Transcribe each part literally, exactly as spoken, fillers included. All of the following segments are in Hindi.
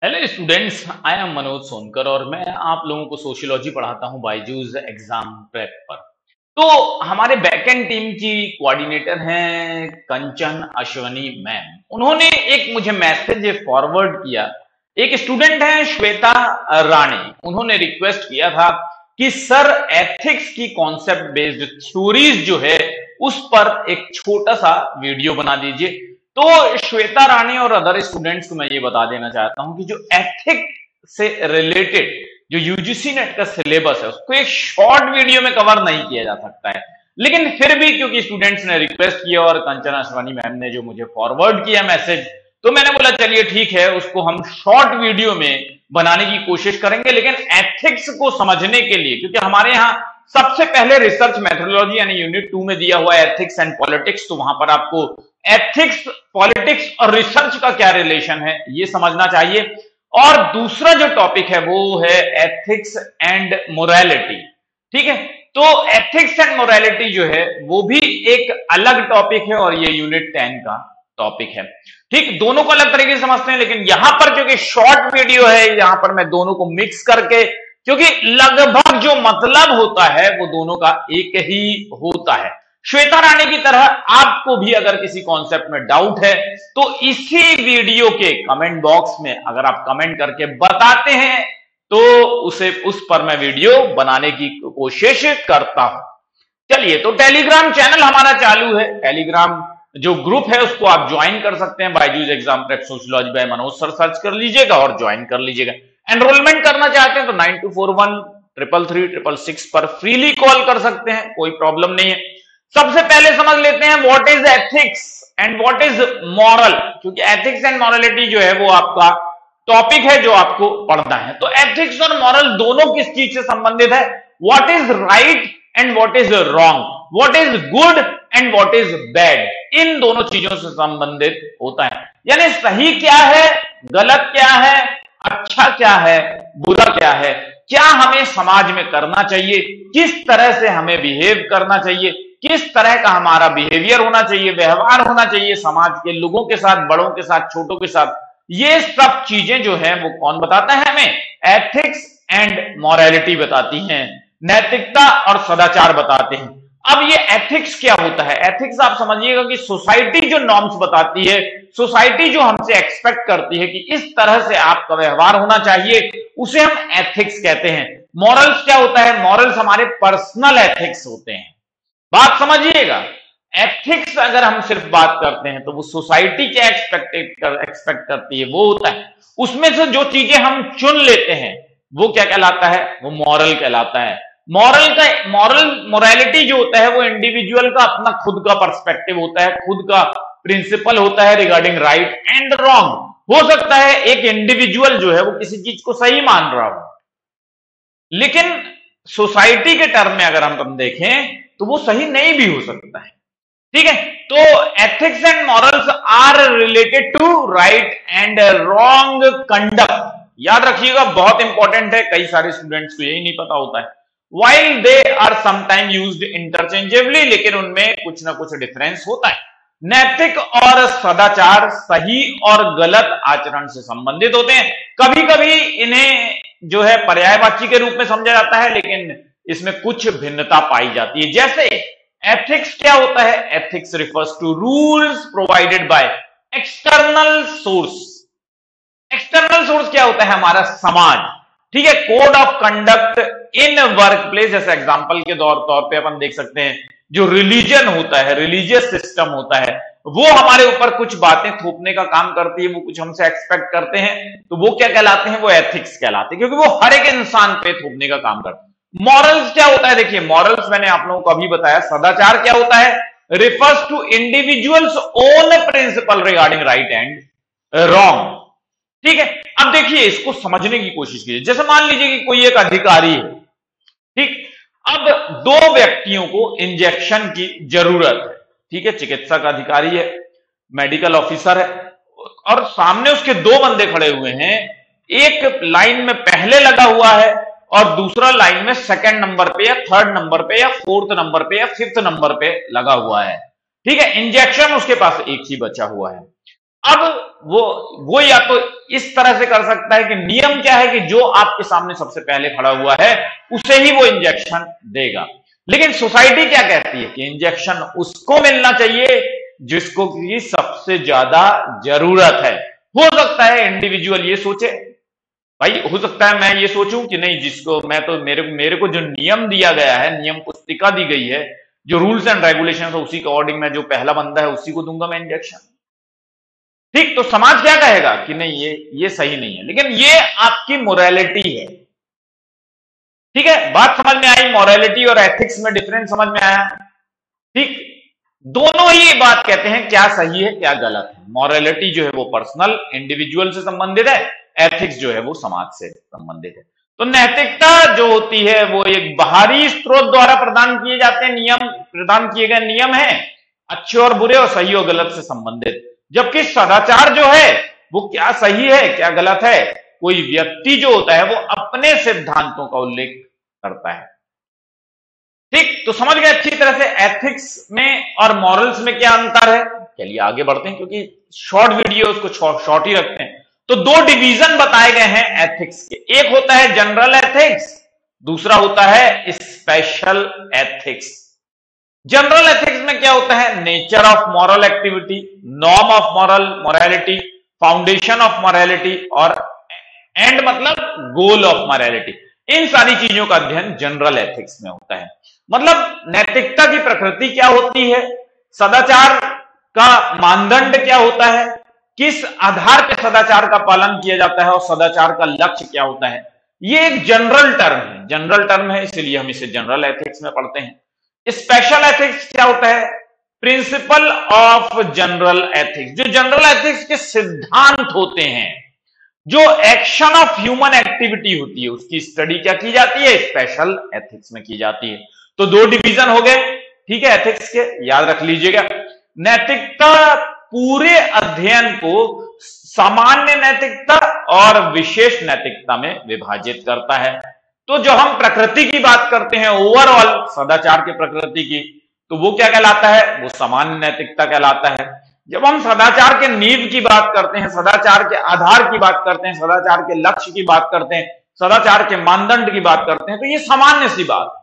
Hello students, I am Manoj Sonkar और मैं आप लोगों को सोशियोलॉजी पढ़ाता हूं बायजूस एग्जाम प्रेप पर। तो हमारे बैकएंड टीम की कोऑर्डिनेटर हैं कंचन अश्वनी मैम। उन्होंने एक मुझे मैसेज फॉरवर्ड किया। एक स्टूडेंट है श्वेता रानी, उन्होंने रिक्वेस्ट किया था कि सर एथिक्स की कॉन्सेप्ट बेस्ड थ्योरीज जो है उस पर एक छोटा सा वीडियो बना दीजिए। तो श्वेता रानी और अदर स्टूडेंट्स को मैं ये बता देना चाहता हूं कि जो एथिक से रिलेटेड जो यूजीसी नेट का सिलेबस है उसको एक शॉर्ट वीडियो में कवर नहीं किया जा सकता है, लेकिन फिर भी क्योंकि स्टूडेंट्स ने रिक्वेस्ट किया और कंचन अश्वानी मैम ने जो मुझे फॉरवर्ड किया मैसेज, तो मैंने बोला चलिए ठीक है, उसको हम शॉर्ट वीडियो में बनाने की कोशिश करेंगे। लेकिन एथिक्स को समझने के लिए, क्योंकि हमारे यहाँ सबसे पहले रिसर्च मेथोडोलॉजी यानी यूनिट टू में दिया हुआ है एथिक्स एंड पॉलिटिक्स, तो वहां पर आपको एथिक्स, पॉलिटिक्स और रिसर्च का क्या रिलेशन है ये समझना चाहिए। और दूसरा जो टॉपिक है वो है एथिक्स एंड मोरालिटी। ठीक है, तो एथिक्स एंड मोरालिटी जो है वो भी एक अलग टॉपिक है और ये यूनिट टेन का टॉपिक है। ठीक, दोनों को अलग तरीके से समझते हैं, लेकिन यहां पर क्योंकि शॉर्ट वीडियो है, यहां पर मैं दोनों को मिक्स करके, क्योंकि लगभग जो मतलब होता है वो दोनों का एक ही होता है। श्वेता रानी की तरह आपको भी अगर किसी कॉन्सेप्ट में डाउट है तो इसी वीडियो के कमेंट बॉक्स में अगर आप कमेंट करके बताते हैं तो उसे उस पर मैं वीडियो बनाने की कोशिश करता हूं। चलिए, तो टेलीग्राम चैनल हमारा चालू है, टेलीग्राम जो ग्रुप है उसको आप ज्वाइन कर सकते हैं। Byju's exam prep sociology by Manoj sir search कर लीजिएगा और ज्वाइन कर लीजिएगा। एनरोलमेंट करना चाहते हैं तो nine two four one triple three triple six पर फ्रीली कॉल कर सकते हैं, कोई प्रॉब्लम नहीं है। सबसे पहले समझ लेते हैं what is ethics and what is moral, क्योंकि एथिक्स एंड मॉरलिटी जो है वो आपका टॉपिक है जो आपको पढ़ना है। तो एथिक्स और मॉरल दोनों किस चीज से संबंधित है? What is right and what is wrong, what is good and what is bad, इन दोनों चीजों से संबंधित होता है। यानी सही क्या है, गलत क्या है, अच्छा क्या है, बुरा क्या है, क्या हमें समाज में करना चाहिए, किस तरह से हमें बिहेव करना चाहिए, किस तरह का हमारा बिहेवियर होना चाहिए, व्यवहार होना चाहिए समाज के लोगों के साथ, बड़ों के साथ, छोटों के साथ। ये सब चीजें जो है वो कौन बताता है हमें? एथिक्स एंड मॉरलिटी बताती हैं, नैतिकता और सदाचार बताते हैं। अब ये एथिक्स क्या होता है? एथिक्स आप समझिएगा कि सोसाइटी जो नॉर्म्स बताती है, सोसाइटी जो हमसे एक्सपेक्ट करती है कि इस तरह से आपका व्यवहार होना चाहिए, उसे हम एथिक्स कहते हैं। मॉरल्स क्या होता है? मॉरल्स हमारे पर्सनल एथिक्स होते हैं। बात समझिएगा, एथिक्स अगर हम सिर्फ बात करते हैं तो वो सोसाइटी क्या एक्सपेक्ट कर, एक्सपेक्ट करती है वो होता है। उसमें से जो चीजें हम चुन लेते हैं वो क्या कहलाता है? वो मॉरल कहलाता है। मॉरल का मॉरल मोरालिटी जो होता है वो इंडिविजुअल का अपना खुद का पर्सपेक्टिव होता है, खुद का प्रिंसिपल होता है रिगार्डिंग राइट एंड रॉन्ग। हो सकता है एक इंडिविजुअल जो है वो किसी चीज को सही मान रहा हो, लेकिन सोसाइटी के टर्म में अगर हम देखें तो वो सही नहीं भी हो सकता है। ठीक है, तो ethics and morals are related to right and wrong conduct. याद रखिएगा, बहुत इंपॉर्टेंट है, कई सारे स्टूडेंट्स को यही नहीं पता होता है। While they are sometime used interchangeably, लेकिन उनमें कुछ ना कुछ डिफरेंस होता है। नैतिक और सदाचार सही और गलत आचरण से संबंधित होते हैं। कभी कभी इन्हें जो है पर्यायवाची के रूप में समझा जाता है, लेकिन इसमें कुछ भिन्नता पाई जाती है। जैसे एथिक्स क्या होता है? Ethics refers to rules provided by external source. External source क्या होता है? हमारा समाज। ठीक है, code of conduct in work place, जैसे एग्जाम्पल के तौर तौर पे अपन देख सकते हैं जो रिलीजन होता है, रिलीजियस सिस्टम होता है, वो हमारे ऊपर कुछ बातें थोपने का काम करती है, वो कुछ हमसे एक्सपेक्ट करते हैं, तो वो क्या कहलाते हैं? वो एथिक्स कहलाते हैं, क्योंकि वो हर एक इंसान पे थोपने का काम करते हैं। मॉरल्स क्या होता है? देखिए, मॉरल्स मैंने आप लोगों को अभी बताया। सदाचार क्या होता है? Refers to individuals own principle regarding right and wrong. ठीक है, अब देखिए, इसको समझने की कोशिश कीजिए। जैसे मान लीजिए कि कोई एक अधिकारी है, ठीक, अब दो व्यक्तियों को इंजेक्शन की जरूरत है। ठीक है, चिकित्सक अधिकारी है, मेडिकल ऑफिसर है, और सामने उसके दो बंदे खड़े हुए हैं। एक लाइन में पहले लगा हुआ है और दूसरा लाइन में सेकंड नंबर पे या थर्ड नंबर पे या फोर्थ नंबर पे या फिफ्थ नंबर पे लगा हुआ है। ठीक है, इंजेक्शन उसके पास एक ही बचा हुआ है। अब वो वो या तो इस तरह से कर सकता है कि नियम क्या है कि जो आपके सामने सबसे पहले खड़ा हुआ है उसे ही वो इंजेक्शन देगा, लेकिन सोसाइटी क्या कहती है कि इंजेक्शन उसको मिलना चाहिए जिसको की सबसे ज्यादा जरूरत है। हो सकता है इंडिविजुअल ये सोचे, भाई हो सकता है मैं ये सोचूं कि नहीं, जिसको मैं तो मेरे मेरे को जो नियम दिया गया है, नियम पुस्तिका दी गई है, जो रूल्स एंड रेगुलेशन है, उसी के अकॉर्डिंग मैं जो पहला बंदा है उसी को दूंगा मैं इंजेक्शन। ठीक, तो समाज क्या कहेगा कि नहीं ये ये सही नहीं है, लेकिन ये आपकी मोरालिटी है। ठीक है, बात समझ में आई? मोरालिटी और एथिक्स में डिफरेंस समझ में आया? ठीक, दोनों ही बात कहते हैं क्या सही है क्या गलत है। मोरालिटी जो है वो पर्सनल इंडिविजुअल से संबंधित है, एथिक्स जो है वो समाज से संबंधित है। तो नैतिकता जो होती है वो एक बाहरी स्रोत द्वारा प्रदान किए जाते हैं नियम, प्रदान किए गए नियम है, अच्छे और बुरे और सही और गलत से संबंधित। जबकि सदाचार जो है वो क्या सही है क्या गलत है, कोई व्यक्ति जो होता है वो अपने सिद्धांतों का उल्लेख करता है। ठीक, तो समझ गए अच्छी तरह से एथिक्स में और मॉरल्स में क्या अंतर है। चलिए आगे बढ़ते हैं, क्योंकि शॉर्ट वीडियो उसको शॉर्ट ही रखते हैं। तो दो डिवीजन बताए गए हैं एथिक्स के, एक होता है जनरल एथिक्स, दूसरा होता है स्पेशल एथिक्स। जनरल एथिक्स में क्या होता है, nature of moral activity, norm of moral morality, foundation of morality और एंड मतलब गोल ऑफ मोरालिटी। इन सारी चीजों का अध्ययन जनरल एथिक्स में होता है। मतलब नैतिकता की प्रकृति क्या होती है, सदाचार का मानदंड क्या होता है, किस आधार पर सदाचार का पालन किया जाता है और सदाचार का लक्ष्य क्या होता है। ये एक जनरल टर्म है, जनरल टर्म है, इसलिए हम इसे जनरल एथिक्स में पढ़ते हैं। स्पेशल एथिक्स क्या होता है, प्रिंसिपल ऑफ जनरल एथिक्स, जो जनरल एथिक्स के सिद्धांत होते हैं, जो एक्शन ऑफ ह्यूमन एक्टिविटी होती है उसकी स्टडी क्या की जाती है, स्पेशल एथिक्स में की जाती है। तो दो डिवीजन हो गए, ठीक है, एथिक्स के, याद रख लीजिएगा। नैतिकता पूरे अध्ययन को सामान्य नैतिकता और विशेष नैतिकता में विभाजित करता है। तो जो हम प्रकृति की बात करते हैं ओवरऑल सदाचार की प्रकृति की, तो वो क्या कहलाता है, वो सामान्य नैतिकता कहलाता है। जब हम सदाचार के नींव की बात करते हैं, सदाचार के आधार की बात करते हैं, सदाचार के लक्ष्य की बात करते हैं, सदाचार के मानदंड की बात करते हैं, तो ये सामान्य सी बात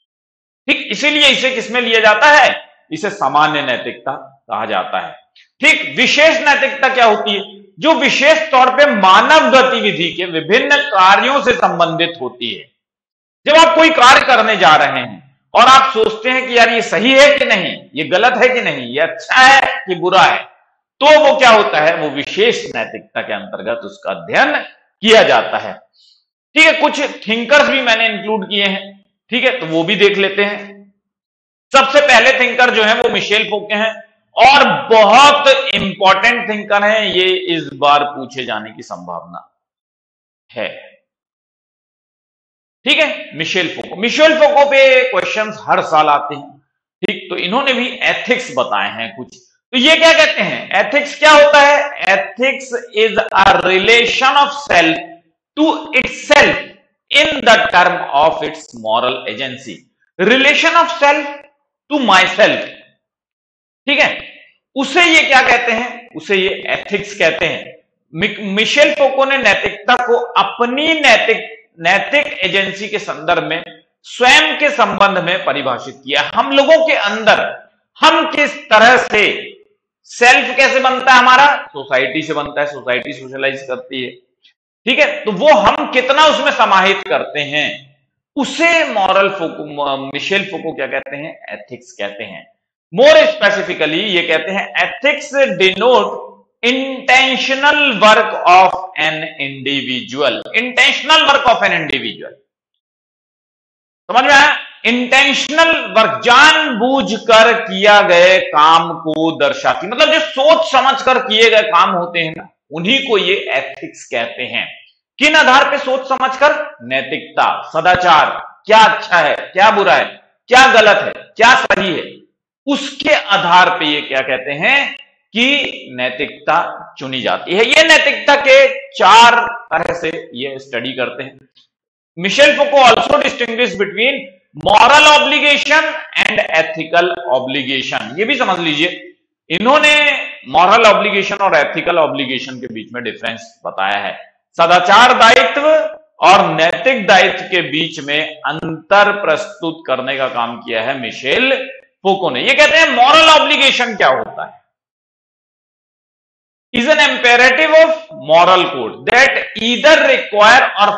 है। ठीक, इसीलिए इसे किसमें लिया जाता है, इसे सामान्य नैतिकता कहा जाता है। ठीक, विशेष नैतिकता क्या होती है, जो विशेष तौर पे मानव गतिविधि के विभिन्न कार्यों से संबंधित होती है। जब आप कोई कार्य करने जा रहे हैं और आप सोचते हैं कि यार ये सही है कि नहीं, ये गलत है कि नहीं, ये अच्छा है कि बुरा है, तो वो क्या होता है, वो विशेष नैतिकता के अंतर्गत उसका अध्ययन किया जाता है। ठीक है, कुछ थिंकर्स भी मैंने इंक्लूड किए हैं, ठीक है, तो वो भी देख लेते हैं। सबसे पहले थिंकर जो है वो मिशेल फौके हैं और बहुत इंपॉर्टेंट थिंकर हैं, ये इस बार पूछे जाने की संभावना है। ठीक है, मिशेल फोको, मिशेल फोको पे क्वेश्चंस हर साल आते हैं। ठीक, तो इन्होंने भी एथिक्स बताए हैं कुछ। तो ये क्या कहते हैं, एथिक्स क्या होता है, ethics is a relation of self to itself in the term of its moral agency. Relation of self to my self, ठीक है, उसे ये क्या कहते हैं, उसे ये एथिक्स कहते हैं। मिशेल फोको ने नैतिकता को अपनी नैतिक नैतिक एजेंसी के संदर्भ में स्वयं के संबंध में परिभाषित किया। हम लोगों के अंदर हम किस तरह से सेल्फ कैसे बनता है, हमारा सोसाइटी से बनता है, सोसाइटी सोशलाइज करती है। ठीक है, तो वो हम कितना उसमें समाहित करते हैं, उसे मॉरल फोको, मिशेल फोको क्या कहते हैं, एथिक्स कहते हैं। मोर स्पेसिफिकली ये कहते हैं ethics denote intentional work of an individual, intentional work of an individual, समझ में आया, इंटेंशनल वर्क, जानबूझकर किया गए काम को दर्शाती, मतलब जो सोच समझकर किए गए काम होते हैं ना, उन्हीं को ये एथिक्स कहते हैं। किन आधार पे सोच समझकर, नैतिकता, सदाचार, क्या अच्छा है क्या बुरा है, क्या गलत है क्या सही है, उसके आधार पे ये क्या कहते हैं कि नैतिकता चुनी जाती है। ये नैतिकता के चार तरह से ये स्टडी करते हैं। Michel Foucault also distinguish between moral obligation and ethical obligation, ये भी समझ लीजिए। इन्होंने मॉरल ऑब्लिगेशन और एथिकल ऑब्लिगेशन के बीच में डिफरेंस बताया है। सदाचार दायित्व और नैतिक दायित्व के बीच में अंतर प्रस्तुत करने का काम किया है मिशेल फूको ने। ये कहते हैं मॉरल ऑब्लिगेशन क्या होता है, is an imperative of moral code that either require और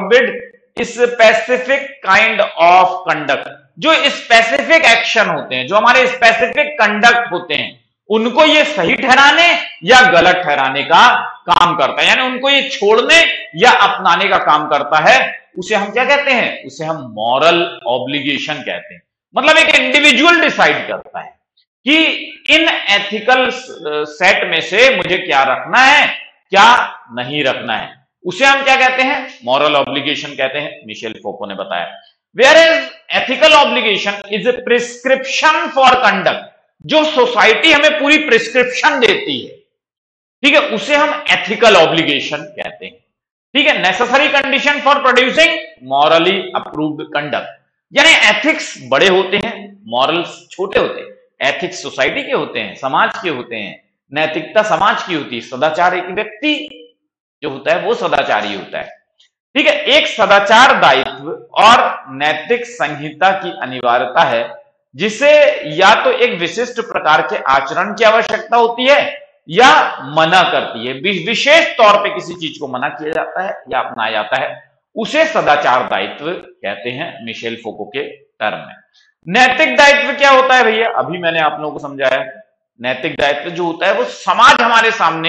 forbid specific kind of conduct. जो स्पेसिफिक एक्शन होते हैं, जो हमारे स्पेसिफिक कंडक्ट होते हैं, उनको ये सही ठहराने या गलत ठहराने का काम करता है, यानी उनको ये छोड़ने या अपनाने का काम करता है। उसे हम क्या कहते हैं, उसे हम मॉरल ऑब्लिगेशन कहते हैं। मतलब एक इंडिविजुअल डिसाइड करता है कि इन एथिकल सेट में से मुझे क्या रखना है, क्या नहीं रखना है, उसे हम क्या कहते हैं, मॉरल ऑब्लिगेशन कहते हैं, मिशेल फूको ने बताया। Where is ethical obligation is a prescription for conduct. जो सोसाइटी हमें पूरी प्रिस्क्रिप्शन देती है, ठीक है, उसे हम एथिकल ऑब्लिगेशन कहते हैं। ठीक है, necessary condition for producing morally approved conduct. यानी एथिक्स बड़े होते हैं, मॉरल्स छोटे होते हैं। एथिक्स सोसाइटी के होते हैं, समाज के होते हैं, नैतिकता समाज की होती है, सदाचार एक व्यक्ति जो होता है वो सदाचारी होता है। ठीक है, एक सदाचार दायित्व और नैतिक संहिता की अनिवार्यता है जिसे या तो एक विशिष्ट प्रकार के आचरण की आवश्यकता होती है या मना करती है। विशेष तौर पे किसी चीज को मना किया जाता है या अपनाया जाता है, उसे सदाचार दायित्व कहते हैं मिशेल फूको के टर्म में। नैतिक दायित्व क्या होता है भैया, अभी मैंने आप लोगों को समझाया। नैतिक दायित्व जो होता है वो समाज हमारे सामने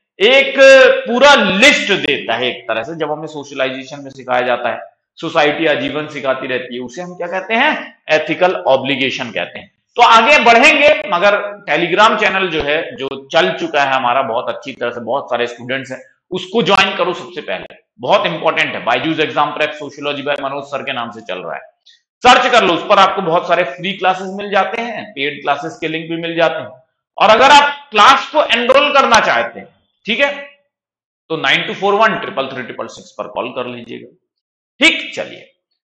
एक पूरा लिस्ट देता है, एक तरह से जब हमें सोशलाइजेशन में सिखाया जाता है, सोसाइटी आजीवन सिखाती रहती है, उसे हम क्या कहते हैं, एथिकल ऑब्लिगेशन कहते हैं। तो आगे बढ़ेंगे, मगर टेलीग्राम चैनल जो है, जो चल चुका है हमारा बहुत अच्छी तरह से, बहुत सारे स्टूडेंट्स हैं, उसको ज्वाइन करो सबसे पहले, बहुत इंपॉर्टेंट है। Byju's exam prep sociology by Manoj sir के नाम से चल रहा है, सर्च कर लो, उस पर आपको बहुत सारे फ्री क्लासेस मिल जाते हैं, पेड क्लासेस के लिंक भी मिल जाते हैं। और अगर आप क्लास को एनरोल करना चाहते हैं, ठीक है, तो nine two four one triple three triple six पर कॉल कर लीजिएगा। ठीक, चलिए,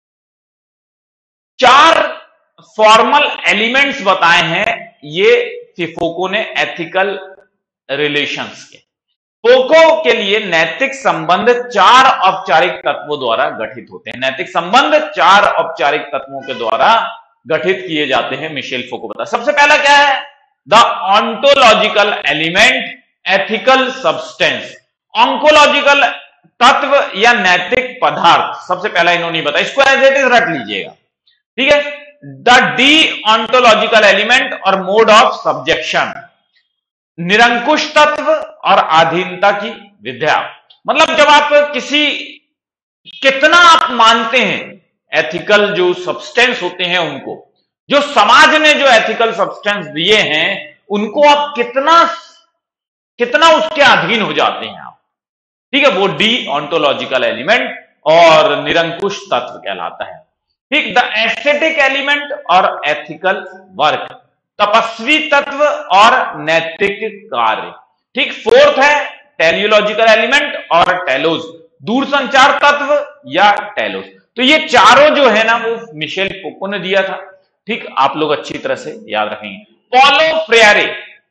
चार फॉर्मल एलिमेंट्स बताए हैं ये फूको ने एथिकल रिलेशंस के। फूको के लिए नैतिक संबंध चार औपचारिक तत्वों द्वारा गठित होते हैं। नैतिक संबंध चार औपचारिक तत्वों के द्वारा गठित किए जाते हैं, मिशेल फूको बता। सबसे पहला क्या है, the ontological element ethical substance. Ontological तत्व या नैतिक पदार्थ सबसे पहला इन्होंने बताया, इसको एज इट इज रख लीजिएगा। ठीक है, द डी ऑन्टोलॉजिकल एलिमेंट और मोड ऑफ सब्जेक्शन, निरंकुश तत्व और अधीनता की विद्या। मतलब जब आप किसी, कितना आप मानते हैं एथिकल जो सब्सटेंस होते हैं उनको, जो समाज ने जो एथिकल सब्सटेंस दिए हैं उनको आप कितना कितना उसके अधीन हो जाते हैं आप। ठीक है, वो डी ऑन्टोलॉजिकल एलिमेंट और निरंकुश तत्व कहलाता है। ठीक, द एस्थेटिक एलिमेंट और एथिकल वर्क, तपस्वी तत्व और नैतिक कार्य। ठीक, फोर्थ है टेलियोलॉजिकल एलिमेंट और टेलोस, दूरसंचार तत्व या टेलोस। तो ये चारों जो है ना वो मिशेल फूको ने दिया था। ठीक, आप लोग अच्छी तरह से याद रखेंगे। पॉलो फ्रेयरे,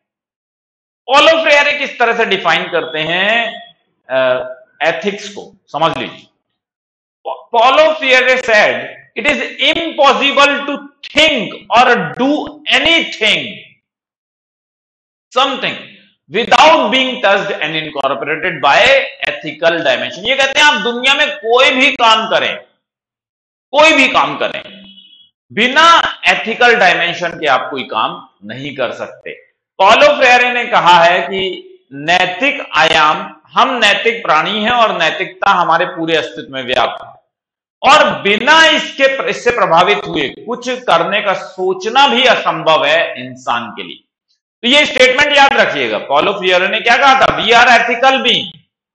पॉलो फ्रेयरे किस तरह से डिफाइन करते हैं एथिक्स को, समझ लीजिए। Paulo Freire said it is impossible to think और do anything something without being touched and incorporated by ethical dimension. ये कहते हैं आप दुनिया में कोई भी काम करें, कोई भी काम करें, बिना एथिकल डायमेंशन के आप कोई काम नहीं कर सकते। पॉलो फ्रेयरे ने कहा है कि नैतिक आयाम, हम नैतिक प्राणी हैं और नैतिकता हमारे पूरे अस्तित्व में व्याप्त है, और बिना इसके इससे प्रभावित हुए कुछ करने का सोचना भी असंभव है इंसान के लिए। तो ये स्टेटमेंट याद रखिएगा, पॉलो फ्रेयरे ने क्या कहा था, we are ethical being,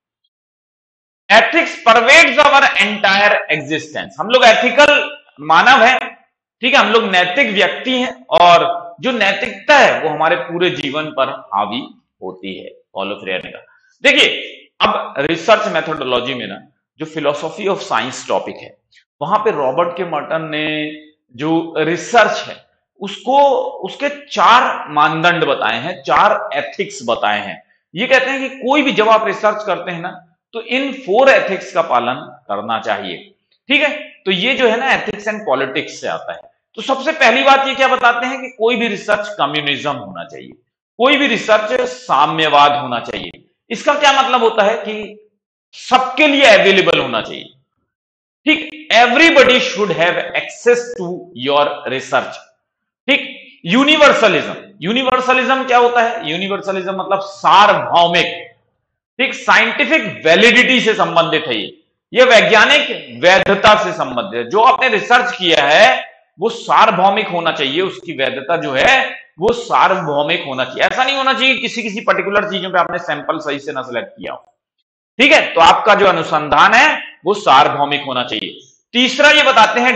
ethics pervades our entire existence. हम लोग एथिकल मानव हैं, ठीक है, हम लोग नैतिक व्यक्ति हैं और जो नैतिकता है वो हमारे पूरे जीवन पर हावी होती है, पॉलो फ्रेयरे ने कहा। देखिए, अब रिसर्च मेथोडोलॉजी में ना जो फिलोसॉफी ऑफ साइंस टॉपिक है, वहां पे रॉबर्ट के मर्टन ने जो रिसर्च है उसको उसके चार मानदंड बताए हैं, चार एथिक्स बताए हैं। ये कहते हैं कि कोई भी जब आप रिसर्च करते हैं ना तो इन फोर एथिक्स का पालन करना चाहिए। ठीक है, तो ये जो है ना एथिक्स एंड पॉलिटिक्स से आता है। तो सबसे पहली बात ये क्या बताते हैं कि कोई भी रिसर्च कम्युनिज्म होना चाहिए, कोई भी रिसर्च साम्यवाद होना चाहिए। इसका क्या मतलब होता है कि सबके लिए अवेलेबल होना चाहिए। ठीक, everybody should have access to your research. ठीक, यूनिवर्सलिज्म, यूनिवर्सलिज्म क्या होता है? यूनिवर्सलिज्म मतलब सार्वभौमिक। ठीक, साइंटिफिक वैलिडिटी से संबंधित है ये ये वैज्ञानिक वैधता से संबंधित है। जो आपने रिसर्च किया है वो सार्वभौमिक होना चाहिए, उसकी वैधता जो है वो सार्वभौमिक होना चाहिए। ऐसा नहीं होना चाहिए किसी किसी पर्टिकुलर चीजों पे आपने सैंपल सही से ना सिलेक्ट किया हो। ठीक है, तो आपका जो अनुसंधान है वो सार्वभौमिक होना चाहिए। तीसरा ये बताते हैं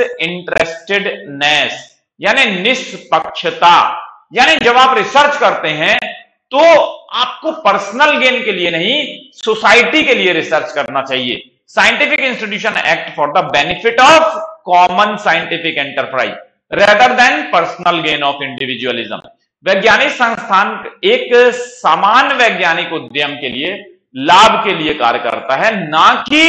डिसइंटरेस्टेडनेस, यानी निष्पक्षता। यानी जब आप रिसर्च करते हैं तो आपको पर्सनल गेन के लिए नहीं, सोसाइटी के लिए रिसर्च करना चाहिए। Scientific institution act for the benefit of common scientific enterprise rather than personal gain of individualism. वैज्ञानिक संस्थान एक समान वैज्ञानिक उद्यम के लिए, लाभ के लिए कार्य करता है, ना कि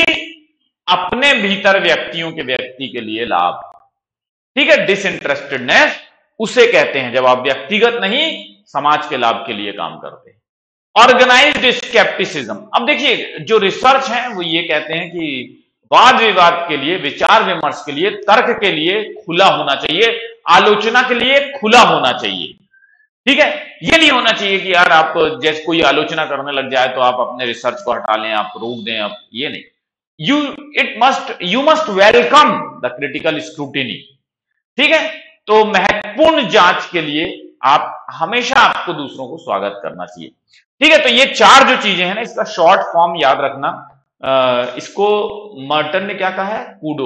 अपने भीतर व्यक्तियों के व्यक्ति के लिए लाभ। ठीक है, डिसइंटरेस्टेडनेस उसे कहते हैं जब आप व्यक्तिगत नहीं समाज के लाभ के लिए काम करते हैं। ऑर्गेनाइज्ड स्केप्टिसिज्म, अब देखिए जो रिसर्च है वो ये कहते हैं कि वाद विवाद के लिए, विचार विमर्श के लिए, तर्क के लिए खुला होना चाहिए, आलोचना के लिए खुला होना चाहिए। ठीक है, ये नहीं होना चाहिए कि यार आप जैसे कोई आलोचना करने लग जाए तो आप अपने रिसर्च को हटा लें, आप रोक दें, आप ये नहीं। You it must you must welcome the critical scrutiny. ठीक है, तो महत्वपूर्ण जांच के लिए आप हमेशा आपको दूसरों को स्वागत करना चाहिए। ठीक है, तो ये चार जो चीजें हैं ना, इसका शॉर्ट फॉर्म याद रखना। आ, इसको मर्टन ने क्या कहा है? कूडो।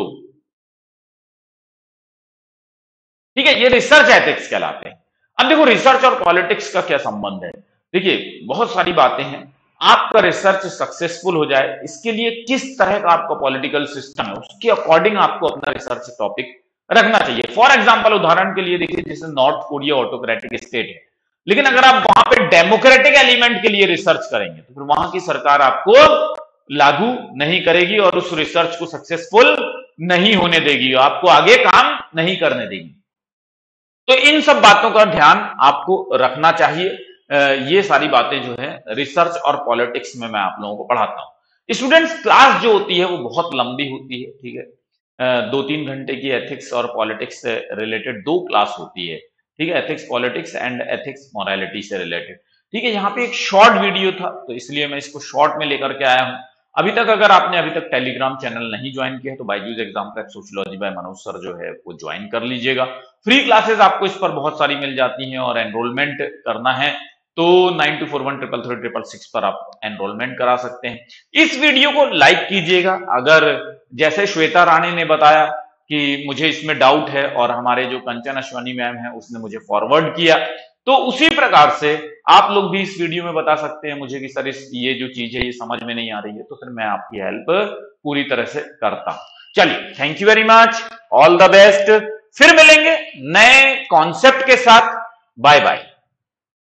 ठीक है, ये रिसर्च एथिक्स कहलाते हैं। अब देखो रिसर्च और पॉलिटिक्स का क्या संबंध है। देखिए बहुत सारी बातें हैं। आपका रिसर्च सक्सेसफुल हो जाए इसके लिए किस तरह का आपका पॉलिटिकल सिस्टम है, उसके अकॉर्डिंग आपको अपना रिसर्च टॉपिक रखना चाहिए। फॉर एग्जाम्पल, उदाहरण के लिए देखिए जैसे नॉर्थ कोरिया ऑटोक्रेटिक स्टेट है, लेकिन अगर आप वहां पे डेमोक्रेटिक एलिमेंट के लिए रिसर्च करेंगे तो फिर वहां की सरकार आपको लागू नहीं करेगी और उस रिसर्च को सक्सेसफुल नहीं होने देगी, आपको आगे काम नहीं करने देगी। तो इन सब बातों का ध्यान आपको रखना चाहिए। ये सारी बातें जो है रिसर्च और पॉलिटिक्स में मैं आप लोगों को पढ़ाता हूं। स्टूडेंट्स, क्लास जो होती है वो बहुत लंबी होती है। ठीक है, दो तीन घंटे की एथिक्स और पॉलिटिक्स से रिलेटेड दो क्लास होती है। ठीक है, ethics politics and ethics morality से रिलेटेड। ठीक है, यहाँ पे एक शॉर्ट वीडियो था तो इसलिए मैं इसको शॉर्ट में लेकर के आया हूं। अभी तक अगर आपने अभी तक टेलीग्राम चैनल नहीं ज्वाइन किया है तो Byju's exam crack sociology by Manoj sir जो है वो ज्वाइन कर लीजिएगा। फ्री क्लासेस आपको इस पर बहुत सारी मिल जाती हैं और एनरोलमेंट करना है तो nine two four one triple three triple six पर आप एनरोलमेंट करा सकते हैं। इस वीडियो को लाइक कीजिएगा। अगर जैसे श्वेता रानी ने बताया कि मुझे इसमें डाउट है और हमारे जो कंचन अश्वनी मैम है उसने मुझे फॉरवर्ड किया, तो उसी प्रकार से आप लोग भी इस वीडियो में बता सकते हैं मुझे कि सर इस ये जो चीज है ये समझ में नहीं आ रही है, तो फिर मैं आपकी हेल्प पूरी तरह से करता हूं। चलिए, thank you very much, all the best. फिर मिलेंगे नए कॉन्सेप्ट के साथ। Bye bye.